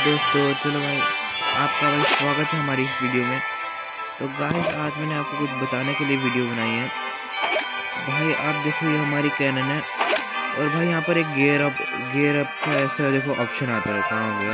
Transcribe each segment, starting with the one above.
दोस्तों, चलो भाई आपका भाई स्वागत है हमारी इस वीडियो में। तो गाइस आज मैंने आपको कुछ बताने के लिए वीडियो बनाई है। भाई आप देखो ये हमारी कैनन है और भाई यहाँ पर एक गियर अप का ऐसा देखो ऑप्शन आता है। कहाँ हो गया?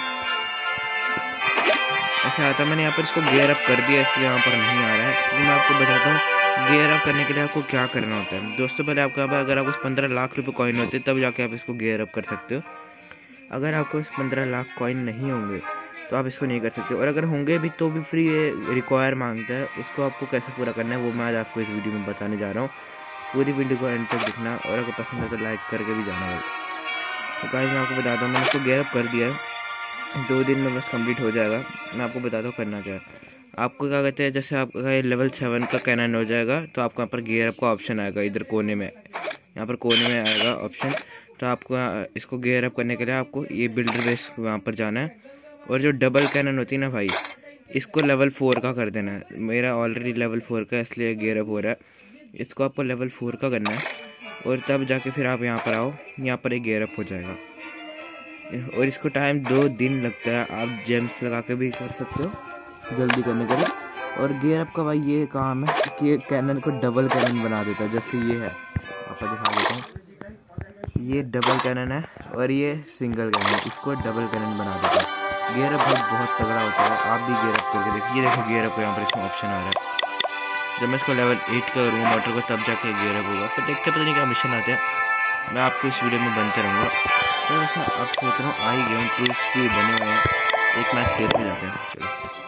ऐसा आता है, मैंने यहाँ पर इसको गियर अप कर दिया इसलिए यहाँ पर नहीं आ रहा है। तो मैं आपको बताता हूँ गियर अप करने के लिए आपको क्या करना होता है। दोस्तों पहले आपके पास अगर आपको 15 लाख रुपए कॉइन होते तब जाके आप इसको गियर अप कर सकते हो। अगर आपको 15 लाख कॉइन नहीं होंगे तो आप इसको नहीं कर सकते, और अगर होंगे भी तो भी फ्री रिक्वायर मांगता है। उसको आपको कैसे पूरा करना है वो मैं आज आपको इस वीडियो में बताने जा रहा हूँ। पूरी वीडियो को एंड तक दिखना और अगर पसंद है तो लाइक करके भी जाना भाई। तो गाइस मैं आपको बताता हूँ, मैंने इसको गियर अप कर दिया है, 2 दिन में बस कंप्लीट हो जाएगा। मैं आपको बताता हूँ करना क्या है। आपको क्या कहते हैं, जैसे आपका लेवल 7 का कैनन हो जाएगा तो आपको यहाँ पर गियर अप का ऑप्शन आएगा। इधर कोने में, यहाँ पर कोने में आएगा ऑप्शन। तो आपको इसको गियर अप करने के लिए आपको ये बिल्डर बेस वहाँ पर जाना है, और जो डबल कैनन होती है ना भाई, इसको लेवल 4 का कर देना है। मेरा ऑलरेडी लेवल 4 का इसलिए गियर अप हो रहा है। इसको आपको लेवल 4 का करना है और तब जाके फिर आप यहाँ पर आओ, यहाँ पर एक गियर अप हो जाएगा। और इसको टाइम 2 दिन लगता है। आप जेम्स लगा के भी कर सकते हो जल्दी करने के लिए। और गियर अप का भाई ये काम है कि कैनन को डबल कैनन बना देता है। जैसे ये है, आपको दिखा देता हूँ, ये डबल कैनन है और ये सिंगल कैनन, इसको डबल कैनन बना देता है। गियर अप बहुत तगड़ा होता है। आप भी गियर अप करके देखिए। देखो गियर अप यहाँ पर इसमें ऑप्शन आ रहा है। जब मैं इसको लेवल 8 का करूँगा मोटर को तब जाके गियर अप होगा। फिर देखते पता नहीं क्या मिशन आते हैं। मैं आपको इस वीडियो में बनते रहूँगा। तो ऐसा आप सोच रहा हूँ आ ही गया हूँ, टू बने हुए हैं। एक मैच खेल में जाते हैं।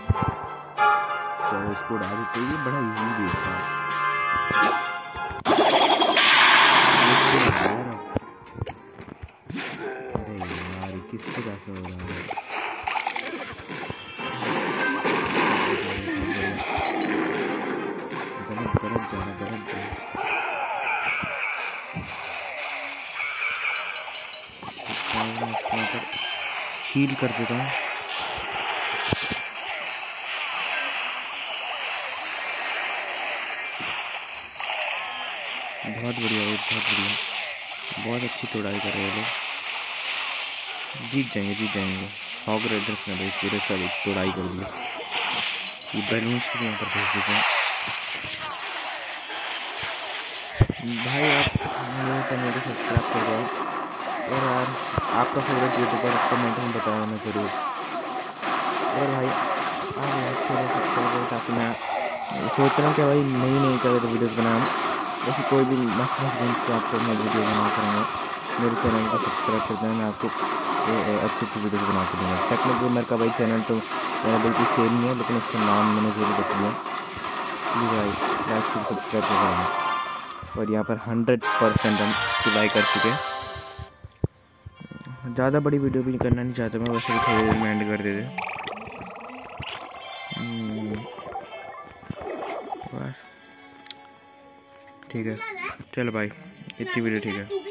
चलो इसको उड़ा देते हैं। ये बड़ा ईजी भी है। किसको जाके हो रहा है? गलत जा रहा। हील कर देता हूँ। बहुत बढ़िया भाई, बहुत बढ़िया, बहुत अच्छी तोड़ाई कर रहे हैं लोग। जीत जाएंगे। हॉग राइडर्स ने भाई पूरे सारी तोड़ाई कर दी। ये बैलून्स को यहाँ पर भेज देते हैं। भाई आप मेरे चैनल को सब्सक्राइब कर दो और यार आपका फेवरेट यूट्यूबर कमेंट में बताया ना जरूर। और भाई आप सब्सक्राइब करो, ताकि मैं सोच रहा हूँ कि भाई नई तरह की वीडियोज़ बनाऊँ। ऐसे कोई भी मस्त गेम्स को आपको मैं वीडियो बना करूँगा। मेरे चैनल को सब्सक्राइब कर देना। मैं आपको अच्छी वीडियोज़ बना के दूँगा। टेक्नो गेमर का भाई चैनल तो मेरा बिल्कुल सेम नहीं है, लेकिन उसका नाम मैंने जरूर रख लिया। प्लीज़ भाई लाइक से सब्सक्राइब कर देना। और यहाँ पर 100% हम सिलाई कर चुके हैं। ज़्यादा बड़ी वीडियो भी करना नहीं चाहता मैं, वैसे भी थोड़ी देर में एंड कर देते। बस ठीक है, चलो भाई इतनी वीडियो ठीक है।